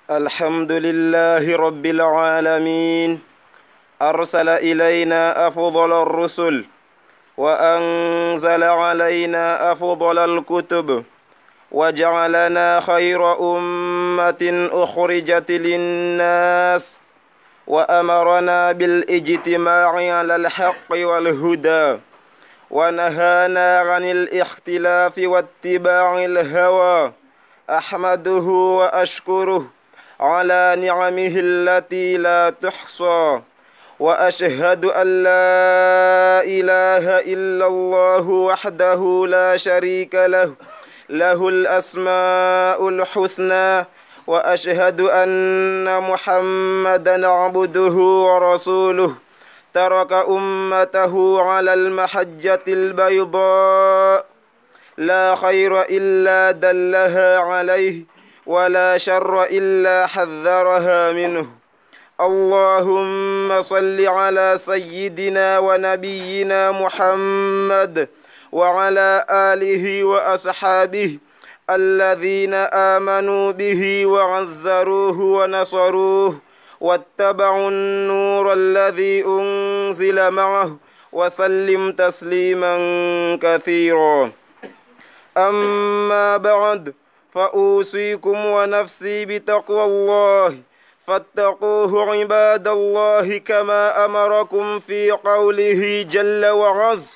الحمد لله رب العالمين. أرسل إلينا أفضل الرسل وأنزل علينا أفضل الكتب وجعلنا خير أمة أخرجت للناس وأمرنا بالاجتماع على الحق والهدى ونهانا عن الاختلاف واتباع الهوى. أحمده وأشكره على نعمه التي لا تحصى، وأشهد أن لا إله إلا الله وحده لا شريك له، له الأسماء الحسنى، وأشهد أن محمدًا عبده ورسوله ترك أمته على المحجة البيضاء لا خير إلا دلها عليه ولا شر إلا حذرها منه. اللهم صل على سيدنا ونبينا محمد وعلى آله وأصحابه الذين آمنوا به وعزروه ونصروه واتبعوا النور الذي أنزل معه وسلم تسليما كثيرا. أما بعد، فأوصيكم ونفسي بتقوى الله، فاتقوه عباد الله كما أمركم في قوله جل وعز: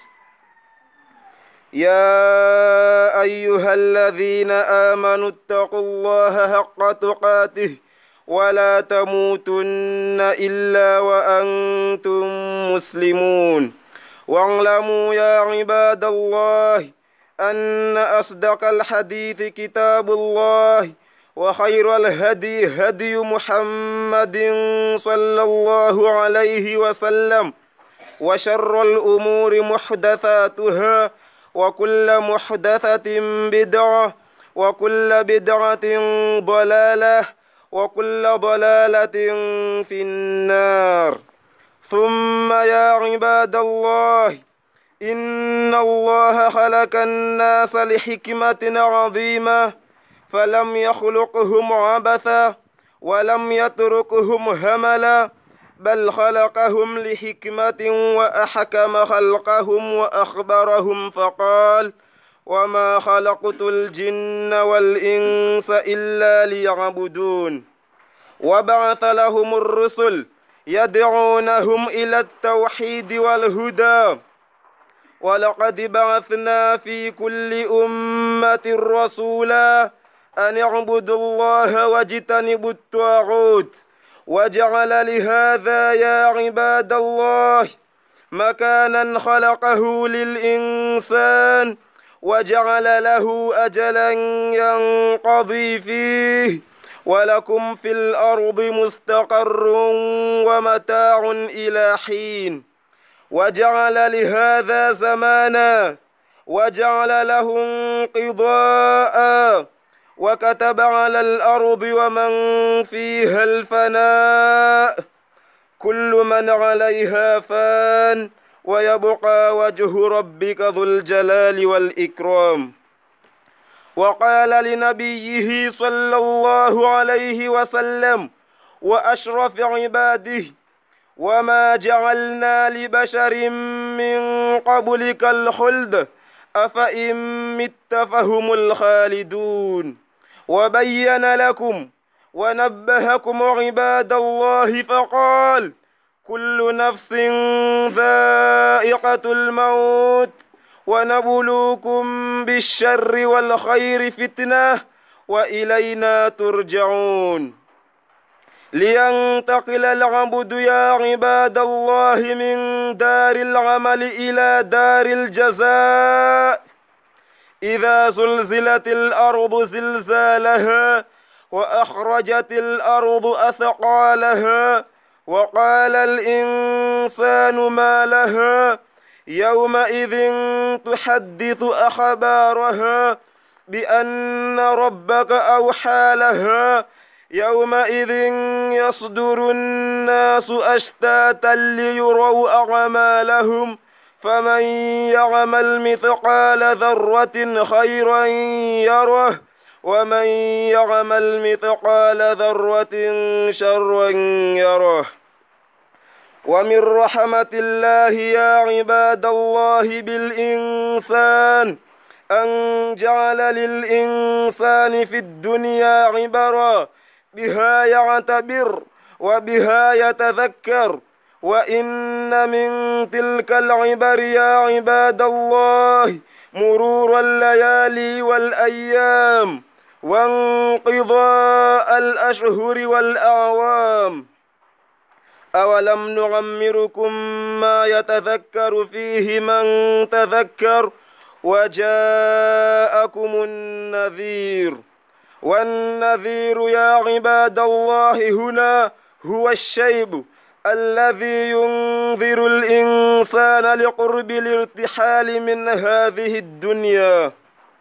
يا أيها الذين آمنوا اتقوا الله حق تقاته ولا تموتن إلا وأنتم مسلمون. واعلموا يا عباد الله أن أصدق الحديث كتاب الله، وخير الهدي هدي محمد صلى الله عليه وسلم، وشر الأمور محدثاتها، وكل محدثة بدعة، وكل بدعة ضلالة، وكل ضلالة في النار. ثم يا عباد الله، إن الله خلق الناس لحكمة عظيمة، فلم يخلقهم عبثا ولم يتركهم هملا، بل خلقهم لحكمة وأحكم خلقهم وأخبرهم فقال: وما خلقت الجن والإنس إلا ليعبدون. وبعث لهم الرسل يدعونهم إلى التوحيد والهدى. ولقد بعثنا في كل أمة رسولا أن اعبدوا الله واجتنبوا الطاغوت، وجعل لهذا يا عباد الله مكانا خلقه للإنسان، وجعل له أجلا ينقضي فيه، ولكم في الأرض مستقر ومتاع إلى حين، وجعل لهذا زمانا، وجعل له انقضاء، وكتب على الأرض ومن فيها الفناء، كل من عليها فان، ويبقى وجه ربك ذو الجلال والإكرام. وقال لنبيه صلى الله عليه وسلم وأشرف عباده: وما جعلنا لبشر من قبلك الخلد أفإن مت فهم الخالدون. وبين لكم ونبهكم عباد الله فقال: كل نفس ذائقة الموت، ونبلوكم بالشر والخير فتنة، وإلينا ترجعون. لينتقل العبد يا عباد الله من دار العمل إلى دار الجزاء. إذا زلزلت الأرض زلزالها وأخرجت الأرض أثقالها وقال الإنسان ما لها يومئذ تحدث أخبارها بأن ربك أوحى لها يومئذ يصدر الناس أشتاتا ليروا أعمالهم، فمن يعمل مثقال ذرة خيرا يره ومن يعمل مثقال ذرة شرا يره. ومن رحمة الله يا عباد الله بالإنسان أن جعل للإنسان في الدنيا عبرا بها يعتبر وبها يتذكر. وإن من تلك العبر يا عباد الله مرور الليالي والأيام وانقضاء الأشهر والأعوام. أولم نعمركم ما يتذكر فيه من تذكر وجاءكم النذير. والنذير يا عباد الله هنا هو الشيب الذي ينذر الإنسان لقرب الارتحال من هذه الدنيا.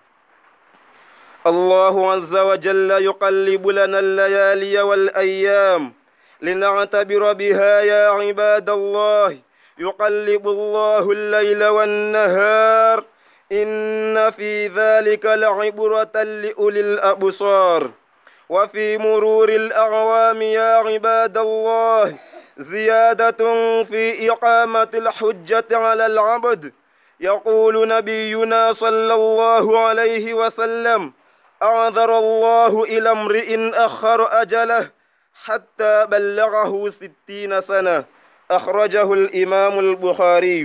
الله عز وجل يقلب لنا الليالي والأيام لنعتبر بها يا عباد الله. يقلب الله الليل والنهار إن في ذلك لعبرة لأولي الأبصار. وفي مرور الأعوام يا عباد الله زيادة في إقامة الحجة على العبد. يقول نبينا صلى الله عليه وسلم: أعذر الله إلى امرئ أخر أجله حتى بلغه 60 سنة. أخرجه الإمام البخاري.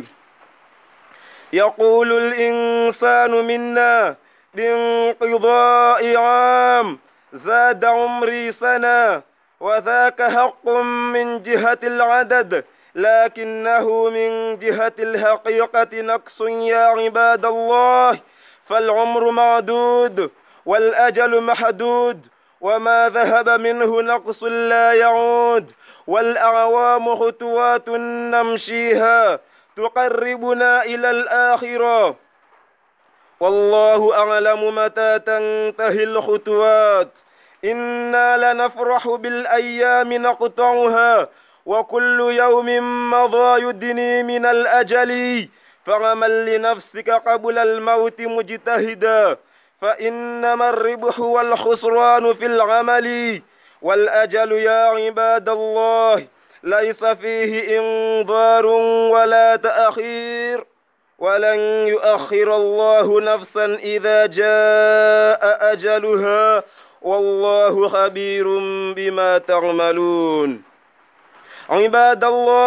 يقول الإنسان منا بانقضاء عام زاد عمري سنة، وذاك حق من جهة العدد، لكنه من جهة الحقيقة نقص يا عباد الله. فالعمر معدود والأجل محدود، وما ذهب منه نقص لا يعود. والأعوام خطوات نمشيها تقربنا إلى الآخرة، والله أعلم متى تنتهي الخطوات. إنا لنفرح بالأيام نقطعها، وكل يوم مضى يدني من الأجل. فعمل لنفسك قبل الموت مجتهدا، فإنما الربح والخسران في العمل. والأجل يا عباد الله ليس فيه إنظار ولا تأخير، ولن يؤخر الله نفسا إذا جاء أجلها، والله خبير بما تعملون. عباد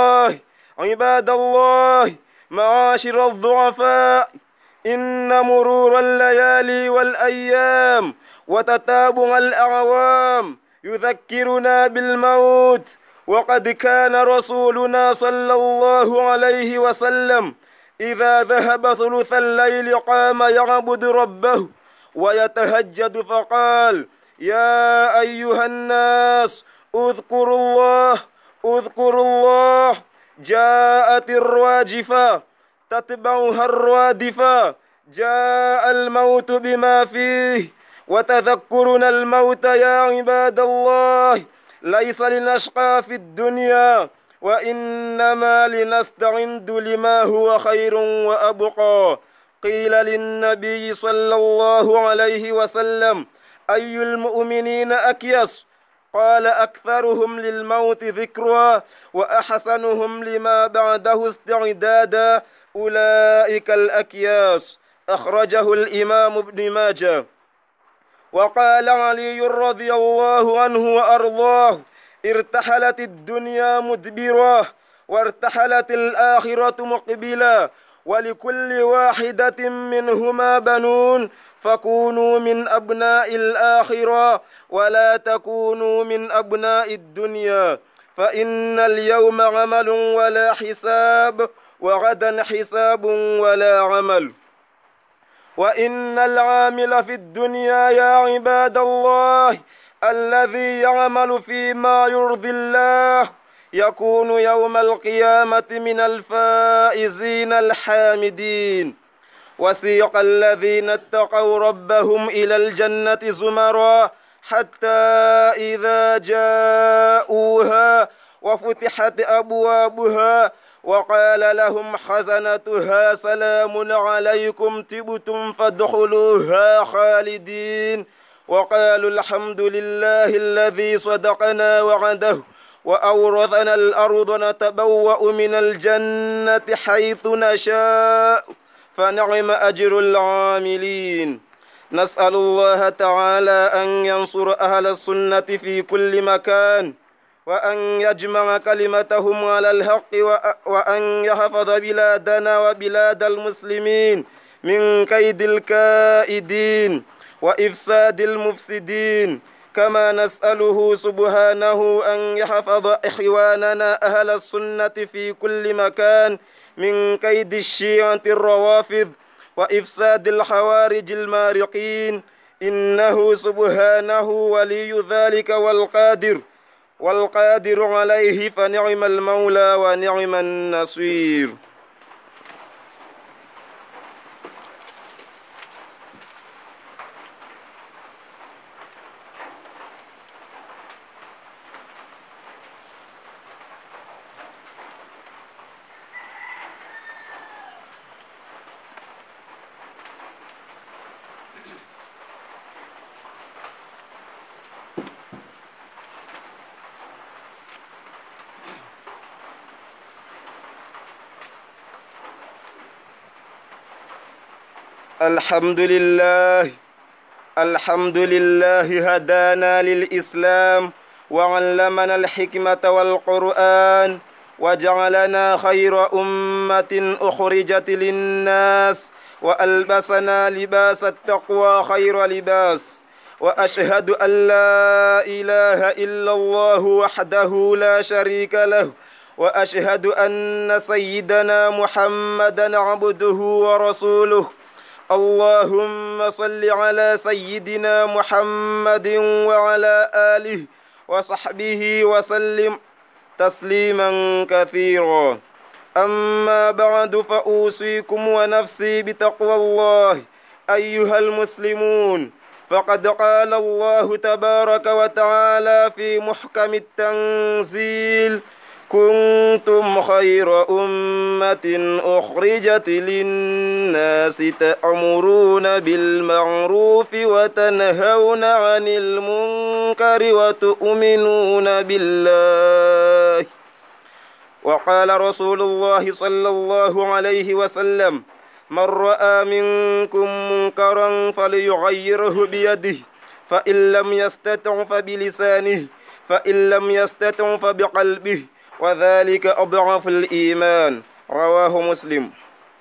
الله معاشر الضعفاء، إن مرور الليالي والأيام وتتابع الأعوام يذكرنا بالموت. وقد كان رسولنا صلى الله عليه وسلم إذا ذهب ثلث الليل قام يعبد ربه ويتهجد، فقال: يا أيها الناس اذكروا الله. جاءت الراجفة تتبعها الرادفة، جاء الموت بما فيه. وتذكرنا الموت يا عباد الله ليس لنشقى في الدنيا، وإنما لنستعد لما هو خير وأبقى. قيل للنبي صلى الله عليه وسلم: أي المؤمنين أكيس؟ قال: أكثرهم للموت ذكرا وأحسنهم لما بعده استعدادا، أولئك الأكياس. أخرجه الإمام ابن ماجه. وقال علي رضي الله عنه وأرضاه: ارتحلت الدنيا مدبرة وارتحلت الآخرة مقبلة، ولكل واحدة منهما بنون، فكونوا من أبناء الآخرة ولا تكونوا من أبناء الدنيا، فإن اليوم عمل ولا حساب، وغدا حساب ولا عمل. وإن العامل في الدنيا يا عباد الله الذي يعمل فيما يرضي الله يكون يوم القيامة من الفائزين الحامدين. وسيق الذين اتقوا ربهم إلى الجنة زمرا حتى إذا جاءوها وفتحت أبوابها وقال لهم خزنتها: سلام عليكم طبتم فادخلوها خالدين. وقالوا الحمد لله الذي صدقنا وعده وأورثنا الأرض نتبوأ من الجنة حيث نشاء فنعم أجر العاملين. نسأل الله تعالى أن ينصر أهل السنة في كل مكان، وأن يجمع كلمتهم على الحق، وأن يحفظ بلادنا وبلاد المسلمين من كيد الكائدين وإفساد المفسدين. كما نسأله سبحانه أن يحفظ إخواننا أهل السنة في كل مكان من كيد الشيعة الروافض وإفساد الحوارج المارقين، إنه سبحانه ولي ذلك والقادر عليه، فنعم المولى ونعم النصير. الحمد لله هدانا للإسلام وعلمنا الحكمة والقرآن وجعلنا خير أمة أخرجت للناس وألبسنا لباس التقوى خير لباس. وأشهد أن لا إله إلا الله وحده لا شريك له، وأشهد أن سيدنا محمدا عبده ورسوله. اللهم صل على سيدنا محمد وعلى آله وصحبه وسلم تسليما كثيرا. أما بعد، فأوصيكم ونفسي بتقوى الله أيها المسلمون. فقد قال الله تبارك وتعالى في محكم التنزيل: كنتم خير أمة أخرجت للناس تأمرون بالمعروف وتنهون عن المنكر وتؤمنون بالله. وقال رسول الله صلى الله عليه وسلم: من رأى منكم منكرا فليغيره بيده، فإن لم يستطع فبلسانه، فإن لم يستطع فبقلبه، وذلك أضعف الإيمان. رواه مسلم.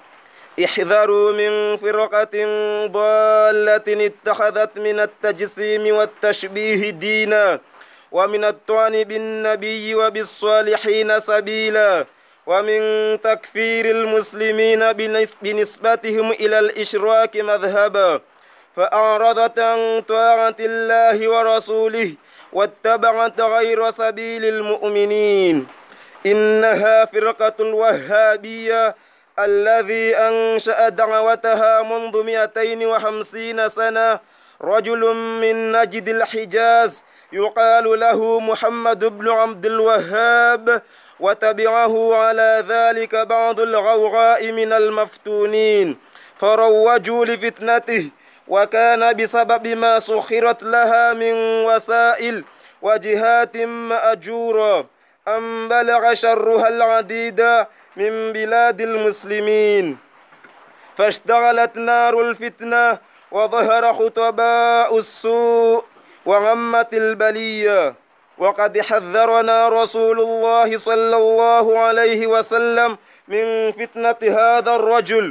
احذروا من فرقة ضالة اتخذت من التجسيم والتشبيه دينا، ومن الطعن بالنبي وبالصالحين سبيلا، ومن تكفير المسلمين بنسبتهم إلى الإشراك مذهبا، فأعرضت عن طاعة الله ورسوله واتبعت غير سبيل المؤمنين. إنها فرقة الوهابية الذي أنشأ دعوتها منذ 250 سنة رجل من نجد الحجاز يقال له محمد بن عبد الوهاب، وتبعه على ذلك بعض الغوغاء من المفتونين فروجوا لفتنته، وكان بسبب ما سخرت لها من وسائل وجهات مأجورة أن بلغ شرها العديد من بلاد المسلمين، فاشتغلت نار الفتنة وظهر خطباء السوء وعمت البلية. وقد حذرنا رسول الله صلى الله عليه وسلم من فتنة هذا الرجل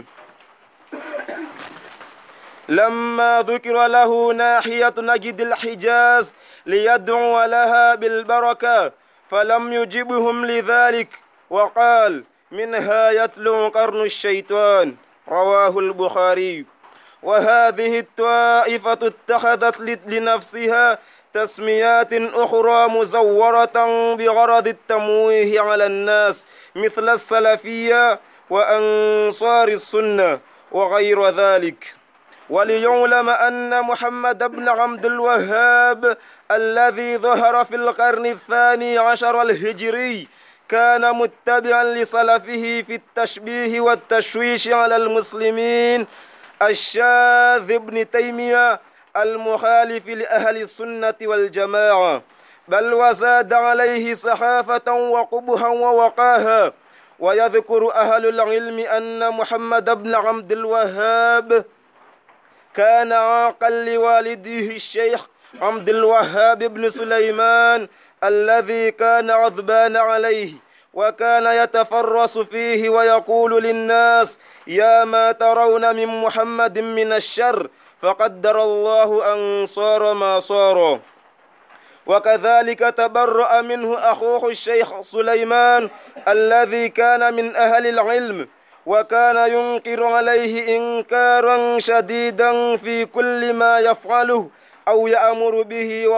لما ذكر له ناحية نجد الحجاز ليدعو لها بالبركة، فلم يجبهم لذلك، وقال: منها يتلو قرن الشيطان. رواه البخاري. وهذه الطائفة اتخذت لنفسها تسميات أخرى مزورة بغرض التمويه على الناس، مثل السلفية وأنصار السنة وغير ذلك. وليعلم أن محمد بن عبد الوهاب الذي ظهر في القرن 12 الهجري كان متبعا لسلفه في التشبيه والتشويش على المسلمين الشاذ ابن تيمية المخالف لأهل السنة والجماعة، بل وزاد عليه سخافة وقبها ووقاها. ويذكر أهل العلم أن محمد بن عبد الوهاب كان عاقا لوالده الشيخ عبد الوهاب بن سليمان الذي كان غضبان عليه، وكان يتفرس فيه ويقول للناس: يا ما ترون من محمد من الشر، فقدر الله أن صار ما صار. وكذلك تبرأ منه أخوه الشيخ سليمان الذي كان من أهل العلم، وكان ينكر عليه إنكارا شديدا في كل ما يفعله أو يأمر به،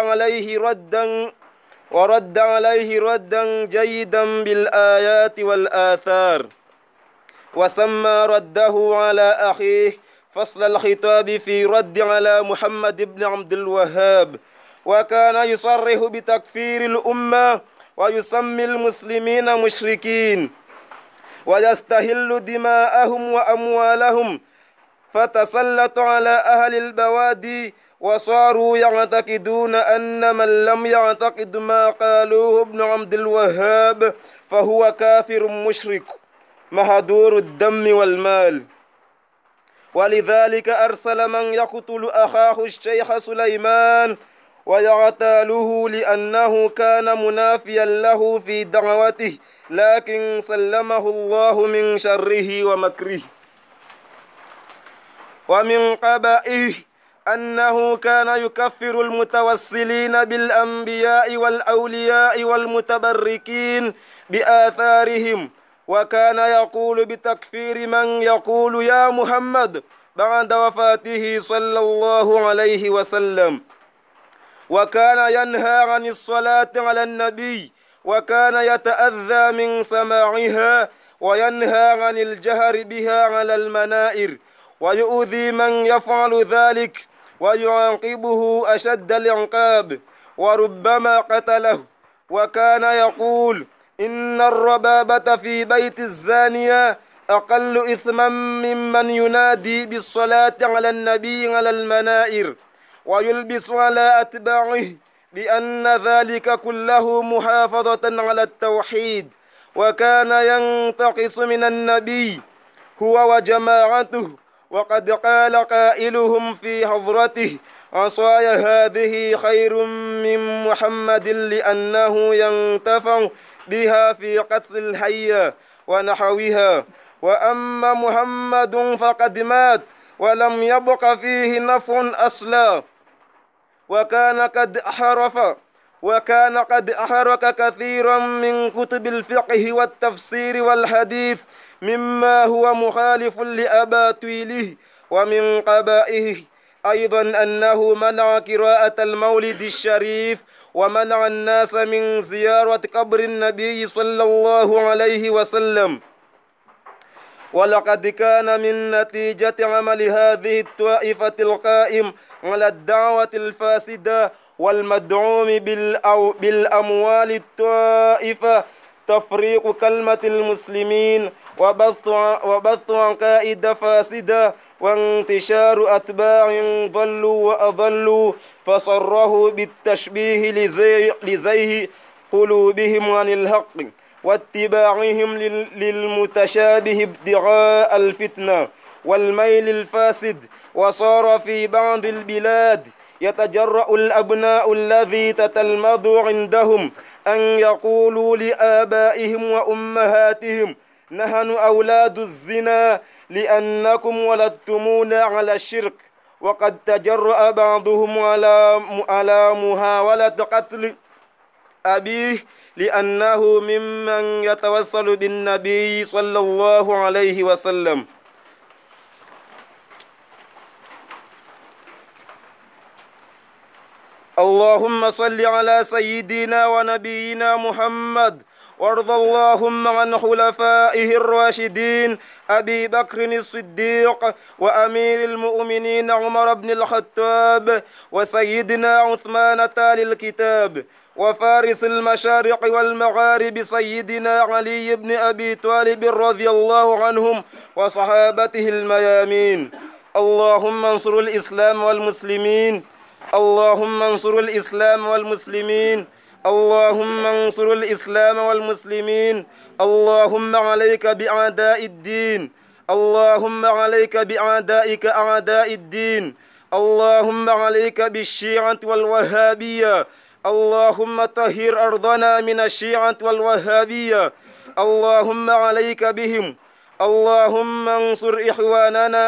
ورد عليه ردا جيدا بالآيات والآثار. وسمى رده على أخيه فصل الخطاب في رد على محمد بن عبد الوهاب، وكان يصرح بتكفير الأمة ويسمي المسلمين مشركين ويستهل دماءهم وأموالهم، فتسلط على أهل البوادي وصاروا يعتقدون أن من لم يعتقد ما قالوه ابن عبد الوهاب فهو كافر مشرك مهدور الدم والمال. ولذلك أرسل من يقتل أخاه الشيخ سليمان ويغتاله لأنه كان منافيا له في دعوته، لكن سلمه الله من شره ومكره. ومن قبائه أنه كان يكفر المتوسلين بالأنبياء والأولياء والمتبركين بآثارهم، وكان يقول بتكفير من يقول يا محمد بعد وفاته صلى الله عليه وسلم، وكان ينهى عن الصلاة على النبي، وكان يتأذى من سماعها، وينهى عن الجهر بها على المنائر، ويؤذي من يفعل ذلك ويعاقبه أشد العقاب، وربما قتله. وكان يقول إن الربابة في بيت الزانية أقل إثما ممن ينادي بالصلاة على النبي على المنائر، ويلبس على أتباعه بأن ذلك كله محافظة على التوحيد. وكان ينتقص من النبي هو وجماعته، وقد قال قائلهم في حضرته: عصاي هذه خير من محمد لأنه ينتفع بها في قتل الحية ونحوها، وأما محمد فقد مات ولم يبق فيه نفع أصلا. وكان قد أحرق كثيرا من كتب الفقه والتفسير والحديث مما هو مخالف لأباطيله. ومن قبائه أيضا أنه منع قراءة المولد الشريف، ومنع الناس من زيارة قبر النبي صلى الله عليه وسلم. ولقد كان من نتيجة عمل هذه الطائفة القائم على الدعوة الفاسدة والمدعوم بالأموال الطائفة تفريق كلمة المسلمين، وبث عقائد فاسدة، وانتشار أتباع ضلوا وأضلوا، فصره بالتشبيه لزيه قلوبهم عن الحق واتباعهم للمتشابه ابتغاء الفتنة والميل الفاسد. وصار في بعض البلاد يتجرأ الأبناء الذي تتلمذ عندهم أن يقولوا لآبائهم وأمهاتهم: نحن أولاد الزنا لأنكم ولدتمونا على الشرك. وقد تجرأ بعضهم على محاولة قتل أبيه لأنه ممن يتوسل بالنبي صلى الله عليه وسلم. اللهم صل على سيدنا ونبينا محمد، وارض اللهم عن خلفائه الراشدين أبي بكر الصديق وأمير المؤمنين عمر بن الخطاب وسيدنا عثمان تالي الكتاب وفارس المشارق والمغارب سيدنا علي بن أبي طالب رضي الله عنهم وصحابته الميامين. اللهم انصر الإسلام والمسلمين. اللهم انصر الإسلام والمسلمين. اللهم انصر الإسلام والمسلمين. اللهم عليك بأعداء الدين. اللهم عليك بأعدائك أعداء الدين. اللهم عليك بالشيعة والوهابية. اللهم طهر أرضنا من الشيعة والوهابية. اللهم عليك بهم. اللهم انصر إخواننا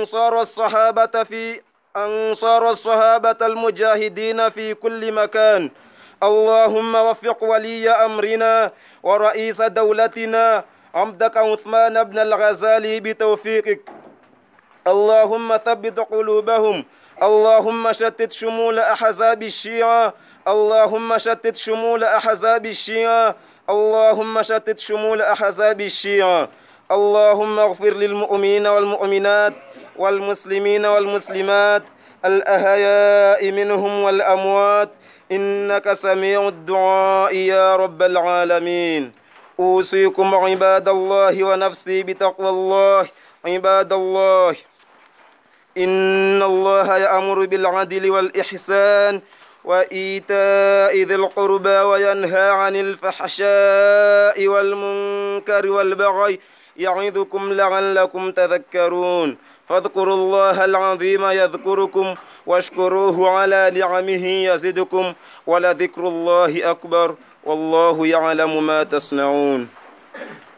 أنصار الصحابة المجاهدين في كل مكان. اللهم وفق ولي أمرنا ورئيس دولتنا عبدك عثمان بن الغزالي بتوفيقك. اللهم ثبت قلوبهم. اللهم شتت شمول أحزاب الشيعة. اللهم شتت شمول أحزاب الشيعة. اللهم شتت شمول أحزاب الشيعة. اللهم اغفر للمؤمنين والمؤمنات والمسلمين والمسلمات الأحياء منهم والأموات إنك سميع الدعاء يا رب العالمين. أوصيكم عباد الله ونفسي بتقوى الله. عباد الله، إن الله يأمر بالعدل والإحسان وإيتاء ذي القربى وينهى عن الفحشاء والمنكر والبغي يعظكم لعلكم تذكرون. فاذكروا الله العظيم يذكركم واشكروه على نعمه يزدكم ولذكر الله أكبر والله يعلم ما تصنعون.